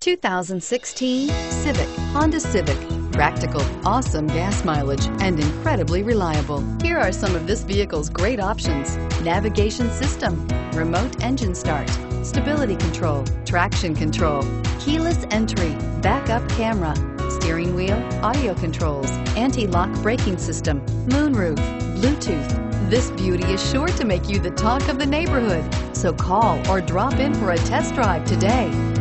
2016 Civic, Honda Civic. Practical, awesome gas mileage, and incredibly reliable. Here are some of this vehicle's great options: navigation system, remote engine start, stability control, traction control, keyless entry, backup camera, steering wheel audio controls, anti-lock braking system, moonroof, Bluetooth. This beauty is sure to make you the talk of the neighborhood. So call or drop in for a test drive today.